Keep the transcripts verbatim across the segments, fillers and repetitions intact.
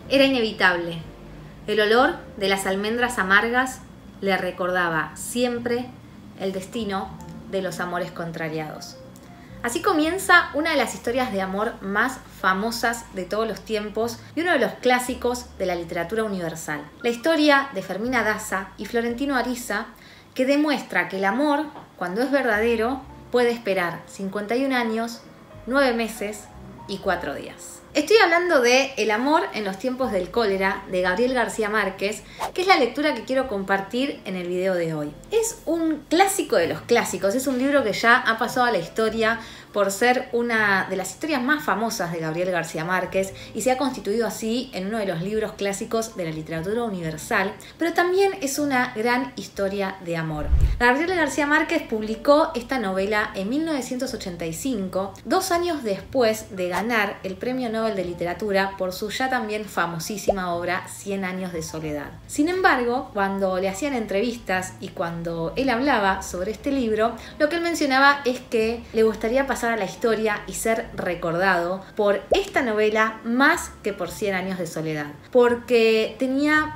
Era inevitable. El olor de las almendras amargas le recordaba siempre el destino de los amores contrariados. Así comienza una de las historias de amor más famosas de todos los tiempos y uno de los clásicos de la literatura universal. La historia de Fermina Daza y Florentino Ariza, que demuestra que el amor, cuando es verdadero, puede esperar cincuenta y un años, nueve meses y cuatro días. Estoy hablando de El amor en los tiempos del cólera, de Gabriel García Márquez, que es la lectura que quiero compartir en el video de hoy. Es un clásico de los clásicos, es un libro que ya ha pasado a la historia por ser una de las historias más famosas de Gabriel García Márquez y se ha constituido así en uno de los libros clásicos de la literatura universal, pero también es una gran historia de amor. Gabriel García Márquez publicó esta novela en mil novecientos ochenta y cinco, dos años después de ganar el Premio Nobel de Literatura por su ya también famosísima obra Cien años de soledad. Sin embargo, cuando le hacían entrevistas y cuando él hablaba sobre este libro, lo que él mencionaba es que le gustaría pasar a la historia y ser recordado por esta novela más que por Cien años de soledad, porque tenía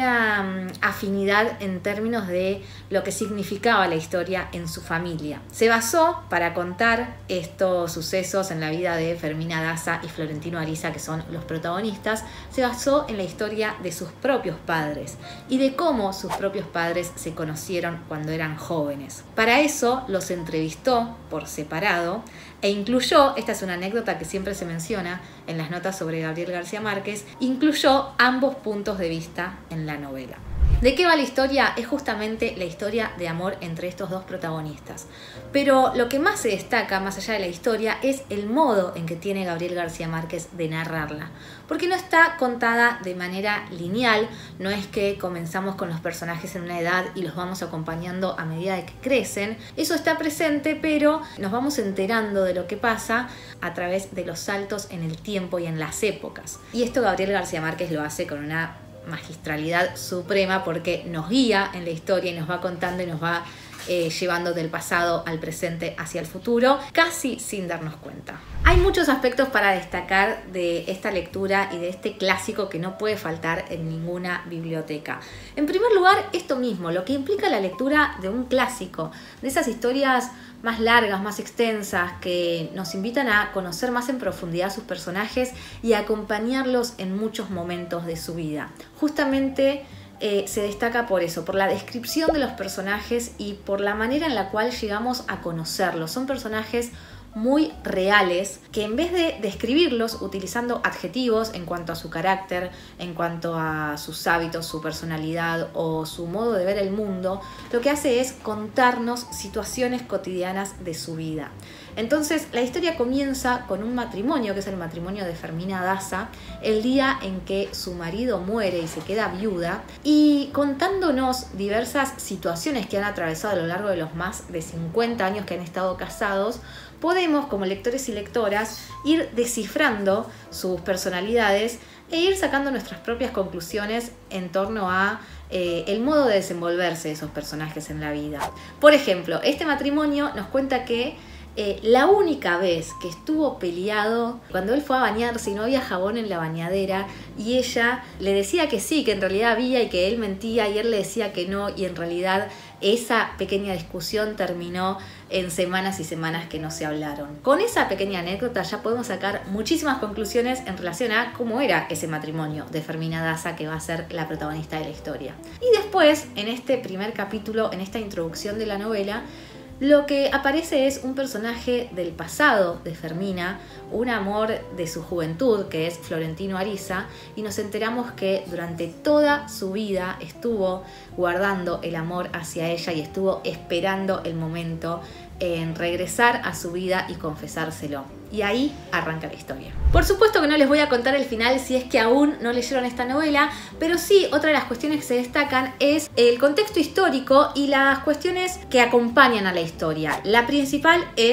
una afinidad en términos de lo que significaba la historia en su familia. Se basó para contar estos sucesos en la vida de Fermina Daza y Florentino Ariza, que son los protagonistas, se basó en la historia de sus propios padres y de cómo sus propios padres se conocieron cuando eran jóvenes. Para eso los entrevistó por separado e incluyó, esta es una anécdota que siempre se menciona en las notas sobre Gabriel García Márquez, incluyó ambos puntos de vista en la novela. ¿De qué va la historia? Es justamente la historia de amor entre estos dos protagonistas. Pero lo que más se destaca, más allá de la historia, es el modo en que tiene Gabriel García Márquez de narrarla. Porque no está contada de manera lineal, no es que comenzamos con los personajes en una edad y los vamos acompañando a medida de que crecen. Eso está presente, pero nos vamos enterando de lo que pasa a través de los saltos en el tiempo y en las épocas. Y esto Gabriel García Márquez lo hace con una magistralidad suprema porque nos guía en la historia y nos va contando y nos va eh, llevando del pasado al presente hacia el futuro, casi sin darnos cuenta. Hay muchos aspectos para destacar de esta lectura y de este clásico que no puede faltar en ninguna biblioteca. En primer lugar, esto mismo, lo que implica la lectura de un clásico, de esas historias más largas, más extensas, que nos invitan a conocer más en profundidad a sus personajes y a acompañarlos en muchos momentos de su vida. Justamente eh, se destaca por eso, por la descripción de los personajes y por la manera en la cual llegamos a conocerlos. Son personajes muy reales que en vez de describirlos utilizando adjetivos en cuanto a su carácter, en cuanto a sus hábitos, su personalidad o su modo de ver el mundo, lo que hace es contarnos situaciones cotidianas de su vida. Entonces la historia comienza con un matrimonio, que es el matrimonio de Fermina Daza, el día en que su marido muere y se queda viuda, y contándonos diversas situaciones que han atravesado a lo largo de los más de cincuenta años que han estado casados. Podemos, como lectores y lectoras, ir descifrando sus personalidades e ir sacando nuestras propias conclusiones en torno a eh, el modo de desenvolverse de esos personajes en la vida. Por ejemplo, este matrimonio nos cuenta que Eh, la única vez que estuvo peleado, cuando él fue a bañarse y no había jabón en la bañadera y ella le decía que sí, que en realidad había y que él mentía y él le decía que no, y en realidad esa pequeña discusión terminó en semanas y semanas que no se hablaron. Con esa pequeña anécdota ya podemos sacar muchísimas conclusiones en relación a cómo era ese matrimonio de Fermina Daza, que va a ser la protagonista de la historia. Y después, en este primer capítulo, en esta introducción de la novela, lo que aparece es un personaje del pasado de Fermina, un amor de su juventud, que es Florentino Ariza, y nos enteramos que durante toda su vida estuvo guardando el amor hacia ella y estuvo esperando el momento en regresar a su vida y confesárselo. Y ahí arranca la historia. Por supuesto que no les voy a contar el final si es que aún no leyeron esta novela, pero sí, otra de las cuestiones que se destacan es el contexto histórico y las cuestiones que acompañan a la historia. La principal es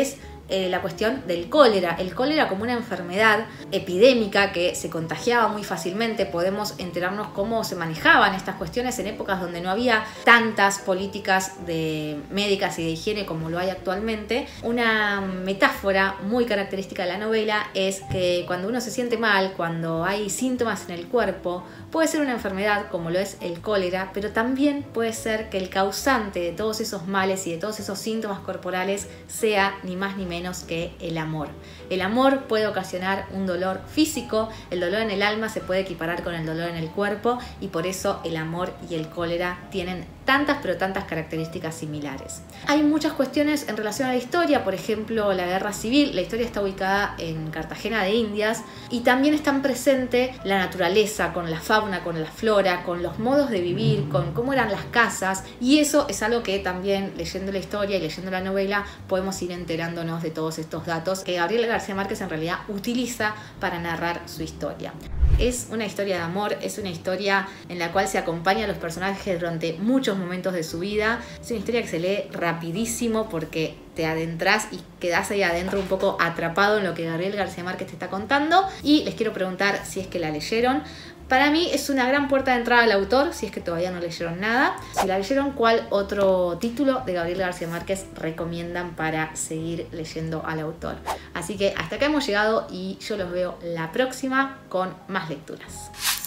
eh, la cuestión del cólera. El cólera como una enfermedad epidémica que se contagiaba muy fácilmente. Podemos enterarnos cómo se manejaban estas cuestiones en épocas donde no había tantas políticas de médicas y de higiene como lo hay actualmente. Una metáfora muy característica de la novela es que cuando uno se siente mal, cuando hay síntomas en el cuerpo, puede ser una enfermedad como lo es el cólera, pero también puede ser que el causante de todos esos males y de todos esos síntomas corporales sea ni más ni menos que el amor. El amor puede ocasionar un dolor físico, el dolor en el alma se puede equiparar con el dolor en el cuerpo y por eso el amor y el cólera tienen tantas pero tantas características similares. Hay muchas cuestiones en relación a la historia, por ejemplo la guerra civil. La historia está ubicada en Cartagena de Indias y también están presente la naturaleza, con la fauna, con la flora, con los modos de vivir, con cómo eran las casas, y eso es algo que también leyendo la historia y leyendo la novela podemos ir enterándonos de todos estos datos que Gabriel García Márquez en realidad utiliza para narrar su historia. Es una historia de amor, es una historia en la cual se acompaña a los personajes durante muchos momentos de su vida. Es una historia que se lee rapidísimo porque te adentras y quedás ahí adentro un poco atrapado en lo que Gabriel García Márquez te está contando. Y les quiero preguntar si es que la leyeron. Para mí es una gran puerta de entrada al autor, si es que todavía no leyeron nada. Si la leyeron, ¿cuál otro título de Gabriel García Márquez recomiendan para seguir leyendo al autor? Así que hasta acá hemos llegado y yo los veo la próxima con más lecturas.